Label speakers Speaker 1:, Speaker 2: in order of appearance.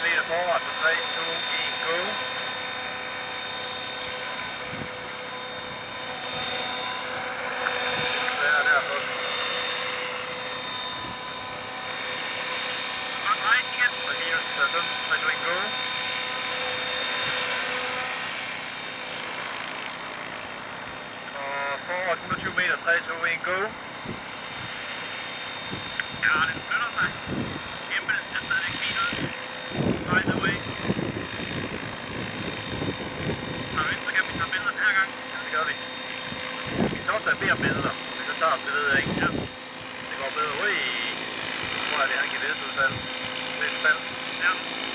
Speaker 1: meter forret på 3, 2, 1, go. Der på den. Og right igen. Og minus 13, 3, 2, 1, go. Og forret 120 meter, 3, 2, 1, go. Ja, den flytter sig. Himlen er stadigvæk fint ud. By the way. Har du Instagram, vi tager billeder den her gang? Ja, det gør vi. Vi skal også have mere billeder. Hvis jeg tager, det ved jeg ikke. Ja. Det går bedre. Ui. Nu tror jeg, det er en GVS-udfald. Det er et fald. Ja.